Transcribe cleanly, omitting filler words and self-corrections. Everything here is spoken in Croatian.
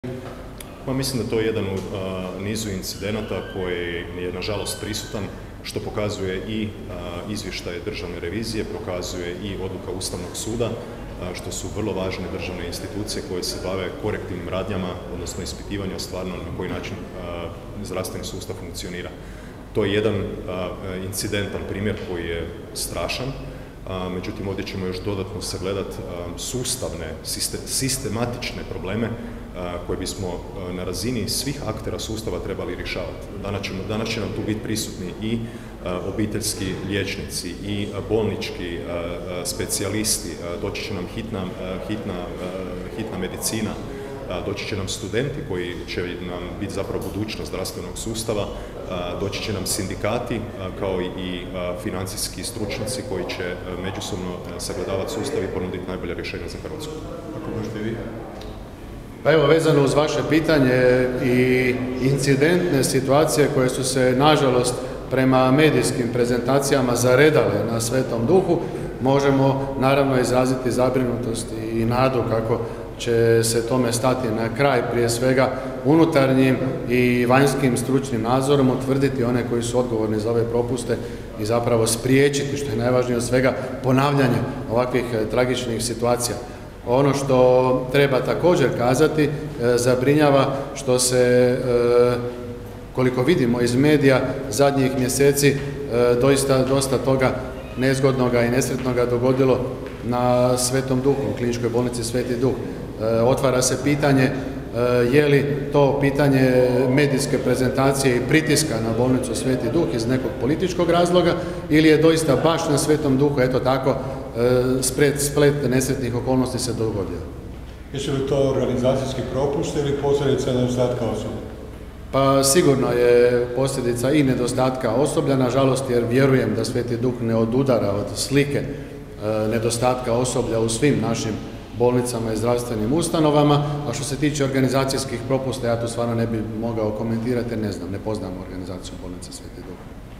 Mislim da to je jedan u nizu incidenata koji je nažalost prisutan, što pokazuje i izvještaje državne revizije, pokazuje i odluka Ustavnog suda, što su vrlo važne državne institucije koje se bave korektivnim radnjama, odnosno ispitivanjem stvarno na koji način zdravstveni sustav funkcionira. To je jedan incidentan primjer koji je strašan, međutim ovdje ćemo još dodatno sagledati sustavne, sistematične probleme koje bismo na razini svih aktera sustava trebali rješavati. Danas će nam tu biti prisutni i obiteljski liječnici i bolnički specijalisti, doći će nam hitna medicina, doći će nam studenti koji će nam biti zapravo budućnost zdravstvenog sustava, doći će nam sindikati kao i financijski stručnjaci koji će međusobno sagledavati sustav i ponuditi najbolje rješenja za Hrvatsku. Kako možete vi? Pa evo, vezano uz vaše pitanje i incidentne situacije koje su se, nažalost, prema medijskim prezentacijama zaredale na Svetom Duhu, možemo naravno izraziti zabrinutost i nadu kako će se tome stati na kraj, prije svega unutarnjim i vanjskim stručnim nadzorom, utvrditi one koji su odgovorni za ove propuste i zapravo spriječiti, što je najvažnije od svega, ponavljanje ovakvih tragičnih situacija. Ono što treba također kazati, zabrinjava što se, koliko vidimo iz medija, zadnjih mjeseci dosta toga nezgodnoga i nesretnoga dogodilo na Svetom Duhu, u kliničkoj bolnici Sveti Duh. Otvara se pitanje je li to pitanje medijske prezentacije i pritiska na bolnicu Sveti Duh iz nekog političkog razloga ili je doista baš na Svetom Duhu, eto tako, splet nesretnih okolnosti se dogodio. Jesu li to organizacijski propust ili posljedica nedostatka osoblja? Pa sigurno je posljedica i nedostatka osoblja, nažalost, jer vjerujem da Sveti Duh ne odudara od slike nedostatka osoblja u svim našim bolnicama i zdravstvenim ustanovama, a što se tiče organizacijskih propusta, ja to stvarno ne bih mogao komentirati, ne znam, ne poznam organizaciju bolnice Sveti Duh.